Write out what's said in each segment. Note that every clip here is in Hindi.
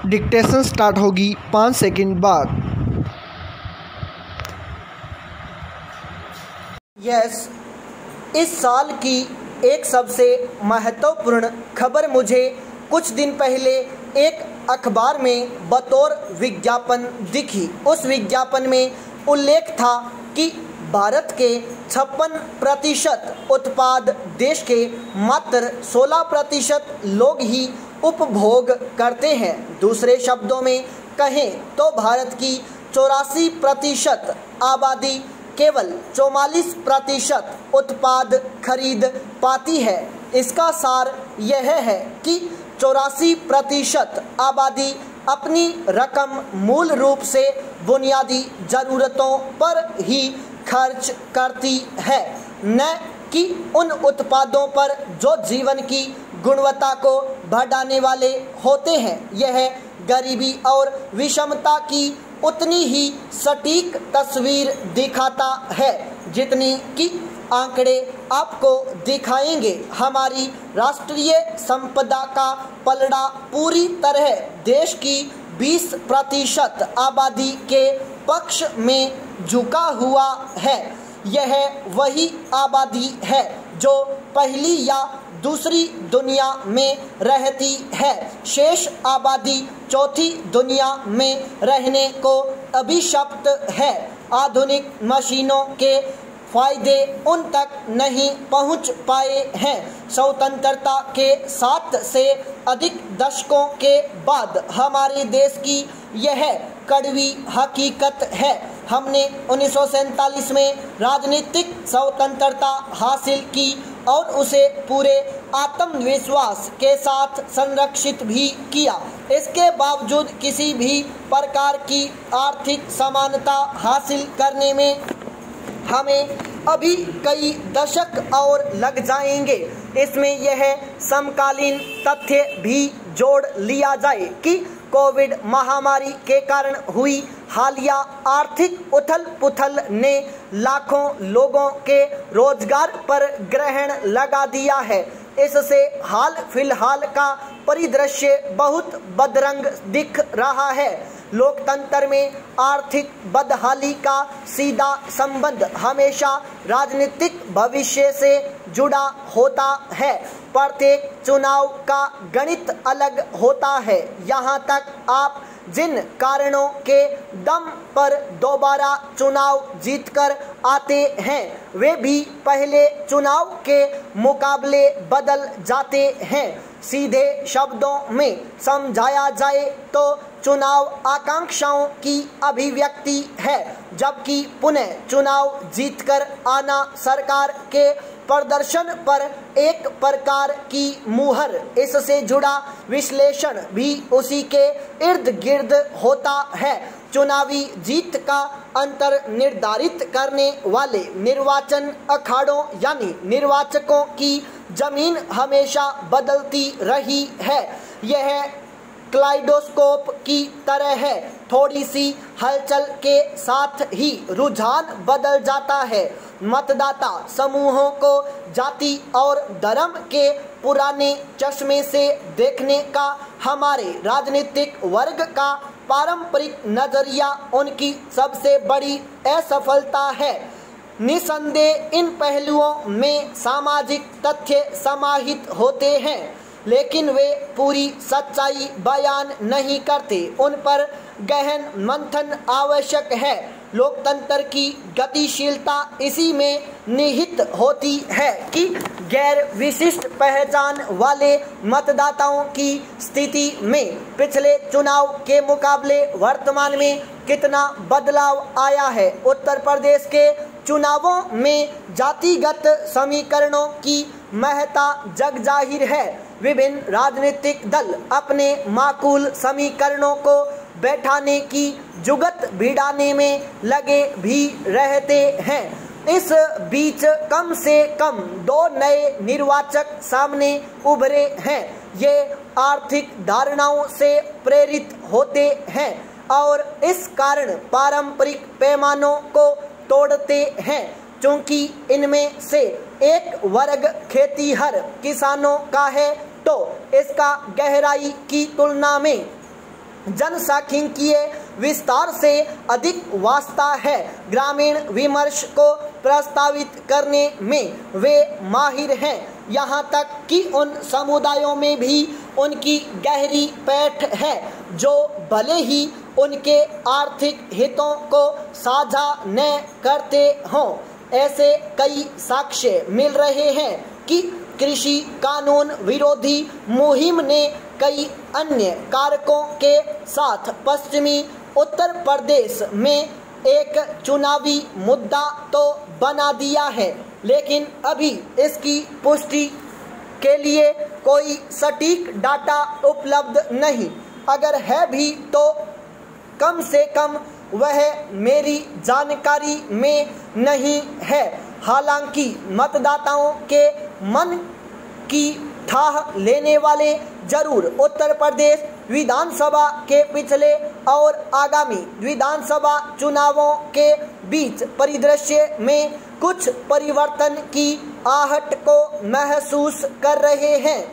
डिक्टेशन स्टार्ट होगी 5 सेकंड बाद। यस, इस साल की एक सबसे महत्वपूर्ण खबर मुझे कुछ दिन पहले एक अखबार में बतौर विज्ञापन दिखी। उस विज्ञापन में उल्लेख था कि भारत के 56% उत्पाद देश के मात्र 16% लोग ही उपभोग करते हैं। दूसरे शब्दों में कहें तो भारत की 84% आबादी केवल 44% उत्पाद खरीद पाती है। इसका सार यह है कि 84% आबादी अपनी रकम मूल रूप से बुनियादी ज़रूरतों पर ही खर्च करती है, न कि उन उत्पादों पर जो जीवन की गुणवत्ता को बढ़ाने वाले होते हैं। यह गरीबी और विषमता की उतनी ही सटीक तस्वीर दिखाता है जितनी कि आंकड़े आपको दिखाएंगे। हमारी राष्ट्रीय संपदा का पलड़ा पूरी तरह देश की 20% आबादी के पक्ष में झुका हुआ है। यह वही आबादी है जो पहली या दूसरी दुनिया में रहती है। शेष आबादी चौथी दुनिया में रहने को अभिशप्त है। आधुनिक मशीनों के फायदे उन तक नहीं पहुंच पाए हैं। स्वतंत्रता के 7 से अधिक दशकों के बाद हमारे देश की यह कड़वी हकीकत है। हमने 1947 में राजनीतिक स्वतंत्रता हासिल की और उसे पूरे आत्मविश्वास के साथ संरक्षित भी किया। इसके बावजूद किसी भी प्रकार की आर्थिक समानता हासिल करने में हमें अभी कई दशक और लग जाएंगे। इसमें यह समकालीन तथ्य भी जोड़ लिया जाए कि कोविड महामारी के कारण हुई हालिया आर्थिक उथल पुथल ने लाखों लोगों के रोजगार पर ग्रहण लगा दिया है। इससे हाल फिलहाल का परिदृश्य बहुत बदरंग दिख रहा है। लोकतंत्र में आर्थिक बदहाली का सीधा संबंध हमेशा राजनीतिक भविष्य से जुड़ा होता है। प्रत्येक चुनाव का गणित अलग होता है। यहाँ तक आप जिन कारणों के दम पर दोबारा चुनाव जीतकर आते हैं वे भी पहले चुनाव के मुकाबले बदल जाते हैं। सीधे शब्दों में समझाया जाए तो चुनाव आकांक्षाओं की अभिव्यक्ति है, जबकि पुनः चुनाव जीतकर आना सरकार के प्रदर्शन पर एक प्रकार की मुहर। इससे जुड़ा विश्लेषण भी उसी के इर्द गिर्द होता है। चुनावी जीत का अंतर निर्धारित करने वाले निर्वाचन अखाड़ों यानी निर्वाचकों की जमीन हमेशा बदलती रही है। यह क्लाइडोस्कोप की तरह है, थोड़ी सी हलचल के साथ ही रुझान बदल जाता है। मतदाता समूहों को जाति और धर्म के पुराने चश्मे से देखने का हमारे राजनीतिक वर्ग का पारंपरिक नजरिया उनकी सबसे बड़ी असफलता है। निसंदेह इन पहलुओं में सामाजिक तथ्य समाहित होते हैं, लेकिन वे पूरी सच्चाई बयान नहीं करते। उन पर गहन मंथन आवश्यक है। लोकतंत्र की गतिशीलता इसी में निहित होती है कि गैर विशिष्ट पहचान वाले मतदाताओं की स्थिति में पिछले चुनाव के मुकाबले वर्तमान में कितना बदलाव आया है। उत्तर प्रदेश के चुनावों में जातिगत समीकरणों की महत्ता जग जाहिर है। विभिन्न राजनीतिक दल अपने माकूल समीकरणों को बैठाने की जुगत भिड़ाने में लगे भी रहते हैं। इस बीच कम से कम 2 नए निर्वाचक सामने उभरे हैं। ये आर्थिक धारणाओं से प्रेरित होते हैं और इस कारण पारंपरिक पैमानों को तोड़ते हैं। क्योंकि इनमें से एक वर्ग खेतीहर किसानों का है तो इसका गहराई की तुलना में जनसांख्यिकीय विस्तार से अधिक वास्ता है। ग्रामीण विमर्श को प्रस्तावित करने में वे माहिर हैं, यहाँ तक कि उन समुदायों में भी उनकी गहरी पैठ है जो भले ही उनके आर्थिक हितों को साझा न करते हों। ऐसे कई साक्ष्य मिल रहे हैं कि कृषि कानून विरोधी मुहिम ने कई अन्य कारकों के साथ पश्चिमी उत्तर प्रदेश में एक चुनावी मुद्दा तो बना दिया है, लेकिन अभी इसकी पुष्टि के लिए कोई सटीक डाटा उपलब्ध नहीं। अगर है भी तो कम से कम वह मेरी जानकारी में नहीं है। हालांकि मतदाताओं के मन की थाह लेने वाले जरूर उत्तर प्रदेश विधानसभा के पिछले और आगामी विधानसभा चुनावों के बीच परिदृश्य में कुछ परिवर्तन की आहट को महसूस कर रहे हैं।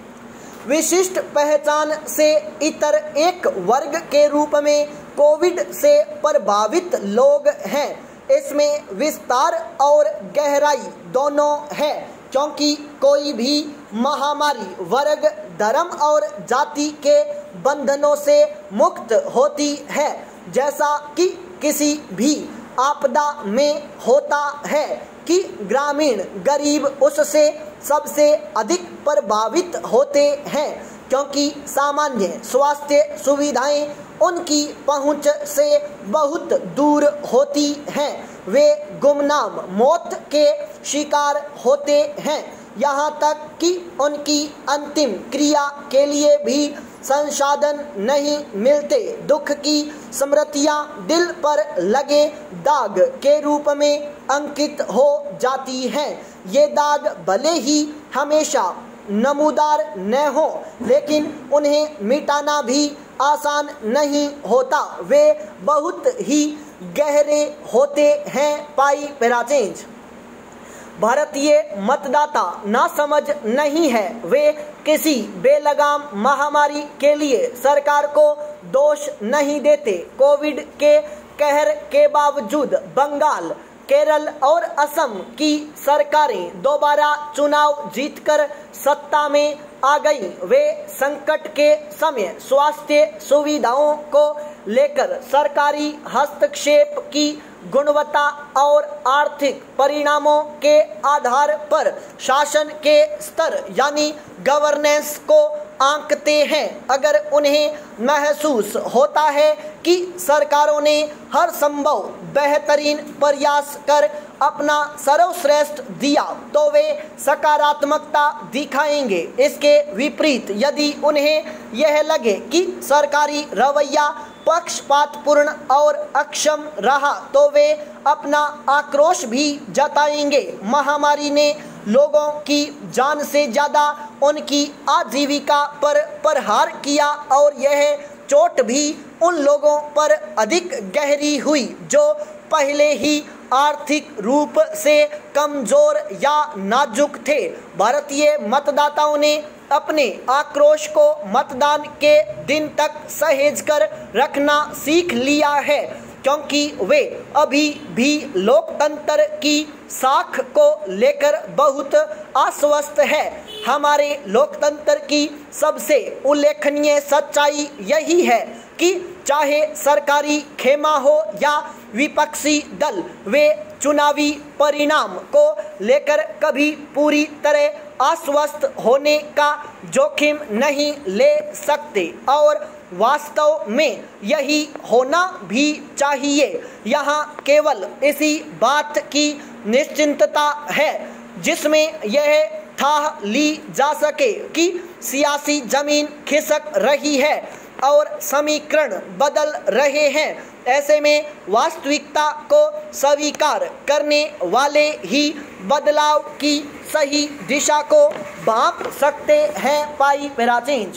विशिष्ट पहचान से इतर एक वर्ग के रूप में कोविड से प्रभावित लोग हैं। इसमें विस्तार और गहराई दोनों है, क्योंकि कोई भी महामारी वर्ग, धर्म और जाति के बंधनों से मुक्त होती है, जैसा कि किसी भी आपदा में होता है कि ग्रामीण गरीब उससे सबसे अधिक प्रभावित होते हैं, क्योंकि सामान्य स्वास्थ्य सुविधाएं उनकी पहुंच से बहुत दूर होती हैं। वे गुमनाम मौत के शिकार होते हैं, यहाँ तक कि उनकी अंतिम क्रिया के लिए भी संसाधन नहीं मिलते। दुख की स्मृतियाँ दिल पर लगे दाग के रूप में अंकित हो जाती हैं। ये दाग भले ही हमेशा नमूदार न हो, लेकिन उन्हें मिटाना भी आसान नहीं होता। वे बहुत ही गहरे होते हैं। पाई पैराचेंज। भारतीय मतदाता नासमझ नहीं है। वे किसी बेलगाम महामारी के लिए सरकार को दोष नहीं देते। कोविड के कहर के बावजूद बंगाल, केरल और असम की सरकारें दोबारा चुनाव जीतकर सत्ता में आ गई। वे संकट के समय स्वास्थ्य सुविधाओं को लेकर सरकारी हस्तक्षेप की गुणवत्ता और आर्थिक परिणामों के आधार पर शासन के स्तर यानी गवर्नेंस को आंकते हैं। अगर उन्हें महसूस होता है कि सरकारों ने हर संभव बेहतरीन प्रयास कर अपना सर्वश्रेष्ठ दिया, तो वे सकारात्मकता दिखाएंगे। इसके विपरीत यदि उन्हें यह लगे कि सरकारी रवैया पक्षपातपूर्ण और अक्षम रहा, तो वे अपना आक्रोश भी जताएंगे। महामारी ने लोगों की जान से ज़्यादा उनकी आजीविका पर प्रहार किया और यह चोट भी उन लोगों पर अधिक गहरी हुई जो पहले ही आर्थिक रूप से कमजोर या नाजुक थे। भारतीय मतदाताओं ने अपने आक्रोश को मतदान के दिन तक सहेज कर रखना सीख लिया है, क्योंकि वे अभी भी लोकतंत्र की साख को लेकर बहुत आश्वस्त है। हमारे लोकतंत्र की सबसे उल्लेखनीय सच्चाई यही है कि चाहे सरकारी खेमा हो या विपक्षी दल, वे चुनावी परिणाम को लेकर कभी पूरी तरह आश्वस्त होने का जोखिम नहीं ले सकते और वास्तव में यही होना भी चाहिए। यहाँ केवल इसी बात की निश्चिंतता है जिसमें यह थाह ली जा सके कि सियासी जमीन खिसक रही है और समीकरण बदल रहे हैं। ऐसे में वास्तविकता को स्वीकार करने वाले ही बदलाव की सही दिशा को भांप सकते हैं। पाई पैराचेंज।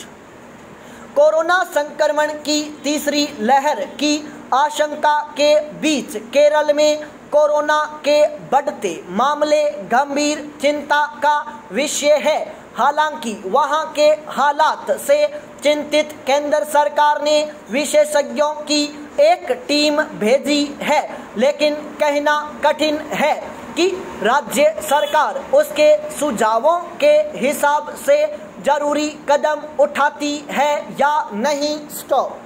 कोरोना संक्रमण की तीसरी लहर की आशंका के बीच केरल में कोरोना के बढ़ते मामले गंभीर चिंता का विषय है। हालांकि वहां के हालात से चिंतित केंद्र सरकार ने विशेषज्ञों की एक टीम भेजी है, लेकिन कहना कठिन है कि राज्य सरकार उसके सुझावों के हिसाब से जरूरी कदम उठाती है या नहीं। स्टॉप।